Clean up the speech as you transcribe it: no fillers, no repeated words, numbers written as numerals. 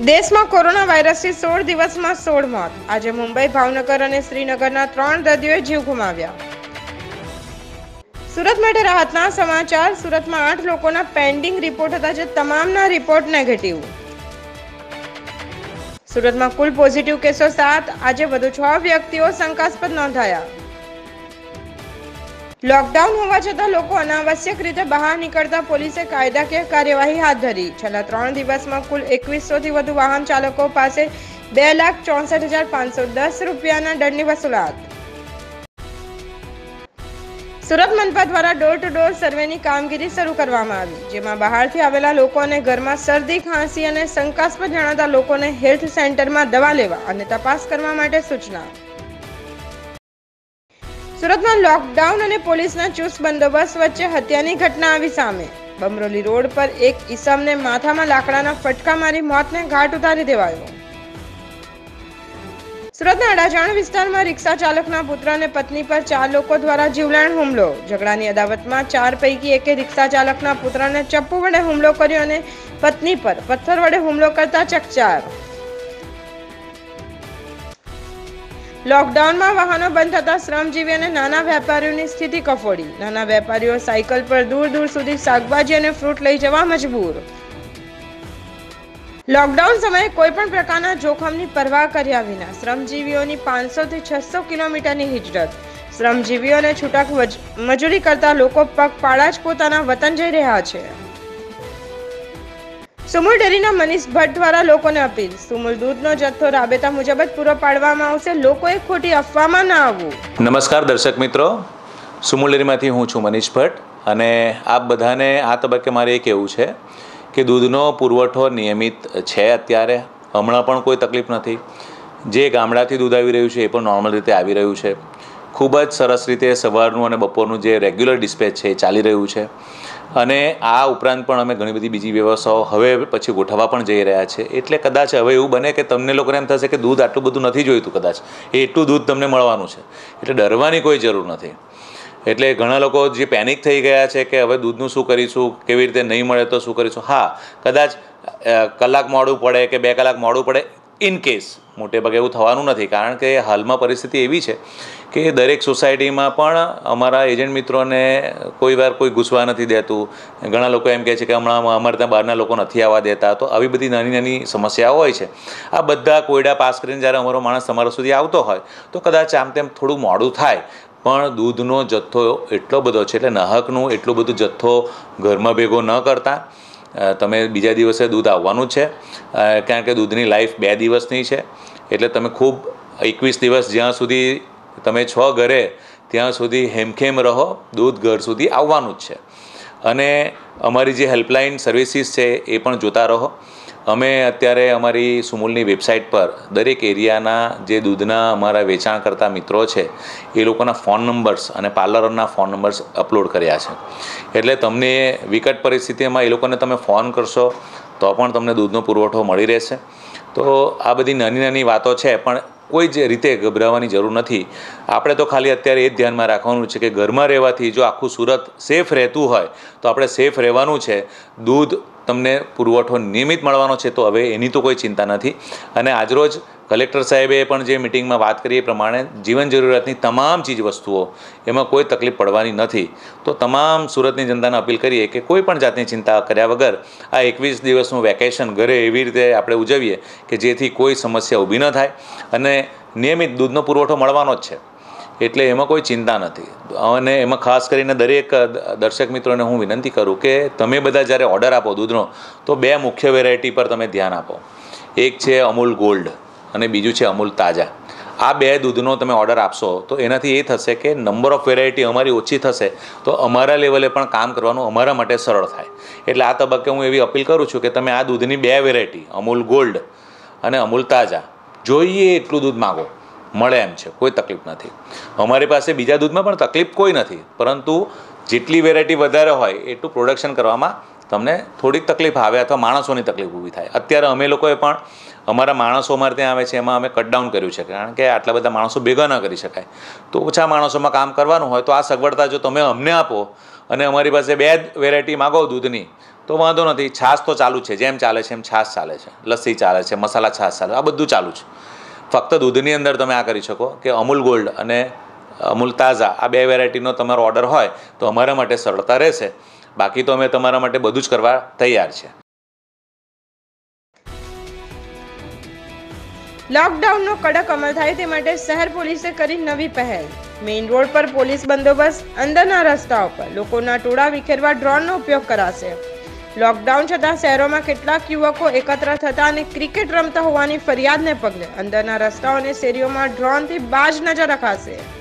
દેશમાં કોરોના વાયરસથી 16 દિવસમાં 16 મોત. આજે મુંબઈ, ભાવનગર અને શ્રીનગરના 3 દર્દીઓએ જીવ ગુમાવ્યા. સુરત માટે રાહતના સમાચાર. સુરતમાં 8 લોકોના પેન્ડિંગ રિપોર્ટ હતા, જે તમામના રિપોર્ટ નેગેટિવ. સુરતમાં કુલ પોઝિટિવ કેસો 7. આજે વધુ 6 વ્યક્તિઓ શંકાસ્પદ નોંધાયા. લોકડાઉન હોવા છતાં લોકો અનાવશ્યક રીતે બહાર નીકળતા પોલીસે કાયદાકીય કાર્યવાહી હાથ ધરી. છેલ્લા 3 દિવસમાં કુલ 2100 થી વધુ વાહન ચાલકો પાસે 2,64,510 રૂપિયાના દંડની વસૂલાત. સુરત મનપા દ્વારા ડોર ટુ ડોર સર્વેની કામગીરી શરૂ કરવામાં આવી, જેમાં બહારથી આવેલા લોકોને ઘરમાં શરદી, ખાંસી અને શંકાસ્પદ જણાતા લોકોને હેલ્થ સેન્ટરમાં દવા લેવા અને તપાસ કરવા માટે સૂચના. સુરતમાં લોકડાઉન અને પોલીસના ચુસ્ત બંદોબસ્ત વચ્ચે હત્યાની ઘટના આવી સામે. બમરોલી રોડ પર એક ઈસમને માથામાં લાકડાના ફટકા મારી મોતને ઘાટ ઉતારી દેવાયો. સુરતના અડાજણ વિસ્તારમાં રિક્ષા ચાલકના પુત્ર અને પત્ની પર 4 લોકો દ્વારા જીવલેણ હુમલો. ઝઘડાની અદાવતમાં 4 પૈકી એકે રિક્ષા ચાલકના પુત્રને ચપ્પુ વડે હુમલો કર્યો અને પત્ની પર પથ્થર વડે હુમલો કરતા ચકચાર. લોકડાઉનમાં વાહનો બંધ થતા શ્રમજીવી અને નાના વેપારીઓની સ્થિતિ કફોડી. નાના વેપારીઓ સાયકલ પર દૂર દૂર સુધી શાકભાજી અને ફ્રૂટ લઈ જવા મજબૂર. લોકડાઉન સમયે કોઈ પણ પ્રકારના જોખમની પરવા કર્યા વિના શ્રમજીવીઓની 500 થી 600 કિલોમીટરની હિજરત. શ્રમજીવીઓને છૂટક મજૂરી કરતા લોકો પગપાળા જ પોતાના વતન જઈ રહ્યા છે. સુમુલ ડેરીના મનીષ ભટ્ટ દ્વારા લોકોને અપીલ. સુમુલ દૂધનો જથ્થો રાબેતા મુજબ જ પૂરો પાડવામાં આવશે. લોકોએ ખોટી અફવામાં ના આવવું. નમસ્કાર દર્શક મિત્રો, સુમુલ ડેરીમાંથી હું છું મનીષ ભટ્ટ અને આપ બધાને આ તબક્કે મારે એ કહેવું છે કે દૂધનો પુરવઠો નિયમિત છે. અત્યારે હમણાં પણ કોઈ તકલીફ નથી. જે ગામડાથી દૂધ આવી રહ્યું છે એ પણ નોર્મલ રીતે આવી રહ્યું છે. ખૂબ જ સરસ રીતે સવારનું અને બપોરનું જે રેગ્યુલર ડિસ્પેચ છે એ ચાલી રહ્યું છે. અને આ ઉપરાંત પણ અમે ઘણી બધી બીજી વ્યવસ્થાઓ હવે પછી ગોઠવવા પણ જઈ રહ્યા છે. એટલે કદાચ હવે એવું બને કે તમને લોકોને એમ થશે કે દૂધ આટલું બધું નથી જોઈતું, કદાચ એટલું દૂધ તમને મળવાનું છે. એટલે ડરવાની કોઈ જરૂર નથી. એટલે ઘણા લોકો જે પેનિક થઈ ગયા છે કે હવે દૂધનું શું કરીશું, કેવી રીતે નહીં મળે તો શું કરીશું. હા, કદાચ કલાક મોડું પડે કે 2 કલાક મોડું પડે, ઇન કેસ, મોટે ભાગે એવું થવાનું નથી. કારણ કે હાલમાં પરિસ્થિતિ એવી છે કે દરેક સોસાયટીમાં પણ અમારા એજન્ટ મિત્રોને કોઈ વાર કોઈ ઘૂસવા નથી દેતું. ઘણા લોકો એમ કહે છે કે હમણાં અમારે ત્યાં બહારના લોકો નથી આવવા દેતા. તો આવી બધી નાની નાની સમસ્યાઓ હોય છે. આ બધા કોયડા પાસ કરીને જ્યારે અમારો માણસ તમારા સુધી આવતો હોય તો કદાચ આમ તેમ થોડું મોડું થાય, પણ દૂધનો જથ્થો એટલો બધો છે, એટલે નાહકનું એટલું બધું જથ્થો ઘરમાં ભેગો ન કરતા. તમે બીજા દિવસે દૂધ આવવાનું છે, કારણ કે દૂધની લાઈફ 2 દિવસની છે. એટલે તમે ખૂબ 21 દિવસ જ્યાં સુધી તમે છો ઘરે ત્યાં સુધી હેમખેમ રહો. દૂધ ઘર સુધી આવવાનું જ છે. અને અમારી જે હેલ્પલાઇન સર્વિસીસ છે એ પણ જોતા રહો. અમે અત્યારે અમારી સુમુલની વેબસાઇટ પર દરેક એરિયાના જે દૂધના અમારા વેચાણ કરતા મિત્રો છે એ લોકોના ફોન નંબર્સ અને પાર્લરના ફોન નંબર્સ અપલોડ કર્યા છે. એટલે તમને વિકટ પરિસ્થિતિમાં એ લોકોને તમે ફોન કરશો તો પણ તમને દૂધનો પુરવઠો મળી રહેશે. તો આ બધી નાની નાની વાતો છે, પણ કોઈ જ રીતે ગભરાવાની જરૂર નથી. આપણે તો ખાલી અત્યારે એ જ ધ્યાનમાં રાખવાનું છે કે ઘરમાં રહેવાથી જો આખું સુરત સેફ રહેતું હોય તો આપણે સેફ રહેવાનું છે. દૂધ તમને પુરવઠો નિયમિત મળવાનો છે, તો હવે એની તો કોઈ ચિંતા નથી. અને આજરોજ કલેક્ટર સાહેબે પણ જે મિટિંગમાં વાત કરી એ પ્રમાણે જીવન જરૂરિયાતની તમામ ચીજ વસ્તુઓ એમાં કોઈ તકલીફ પડવાની નથી. તો તમામ સુરતની જનતાને અપીલ કરીએ કે કોઈ પણ જાતની ચિંતા કર્યા વગર આ 21 દિવસનું વેકેશન ઘરે એવી રીતે આપણે ઉજવીએ કે જેથી કોઈ સમસ્યા ઊભી ન થાય. અને નિયમિત દૂધનો પુરવઠો મળવાનો જ છે, એટલે એમાં કોઈ ચિંતા નથી. અને એમાં ખાસ કરીને દરેક દર્શક મિત્રોને હું વિનંતી કરું કે તમે બધા જ્યારે ઓર્ડર આપો દૂધનો તો 2 મુખ્ય વેરાયટી પર તમે ધ્યાન આપો. એક છે અમૂલ ગોલ્ડ અને બીજું છે અમૂલ તાજા. આ 2 દૂધનો તમે ઓર્ડર આપશો તો એનાથી એ થશે કે નંબર ઓફ વેરાયટી અમારી ઓછી થશે, તો અમારા લેવલે પણ કામ કરવાનું અમારા માટે સરળ થાય. એટલે આ તબક્કે હું એવી અપીલ કરું છું કે તમે આ દૂધની 2 વેરાયટી અમૂલ ગોલ્ડ અને અમૂલ તાજા જોઈએ એટલું દૂધ માગો, મળે એમ છે, કોઈ તકલીફ નથી. અમારી પાસે બીજા દૂધમાં પણ તકલીફ કોઈ નથી, પરંતુ જેટલી વેરાયટી વધારે હોય એટલું પ્રોડક્શન કરવામાં તમને થોડીક તકલીફ આવે અથવા માણસોની તકલીફ ઊભી થાય. અત્યારે અમે લોકોએ પણ અમારા માણસો અમારે ત્યાં આવે છે એમાં અમે કટડાઉન કર્યું છે, કારણ કે આટલા બધા માણસો ભેગા ન કરી શકાય. તો ઓછા માણસોમાં કામ કરવાનું હોય તો આ સગવડતા જો તમે અમને આપો અને અમારી પાસે 2 વેરાયટી માગો દૂધની, તો વાંધો નથી, છાશ તો ચાલુ છે, જેમ ચાલે છે એમ છાશ ચાલે છે, લસ્સી ચાલે છે, મસાલા છાશ ચાલે, આ બધું ચાલુ છે. ફક્ત દૂધની અંદર તમે આ કરી શકો કે અમૂલ ગોલ્ડ અને અમૂલ તાઝા આ 2 વેરાયટીનો તમારો ઓર્ડર હોય તો અમારા માટે સરળતા રહેશે. બાકી તો અમે તમારા માટે બધું જ કરવા તૈયાર છે. લોકડાઉનનો કડક અમલ થાય તે માટે શહેર પોલીસે કરી નવી પહેલ. મેઇન રોડ પર પોલીસ બંદોબસ્ત, અંદરના રસ્તાઓ પર લોકોના ટોળા વિખેરવા ડ્રોનનો ઉપયોગ કરાશે. લોકડાઉન છતાં શહેરોમાં કેટલાક યુવકો એકત્ર થતા અને ક્રિકેટ રમતા હોવાની ફરિયાદને પગલે અંદરના રસ્તાઓ અને શેરીઓમાં ડ્રોનથી બાજ નજર રખાશે.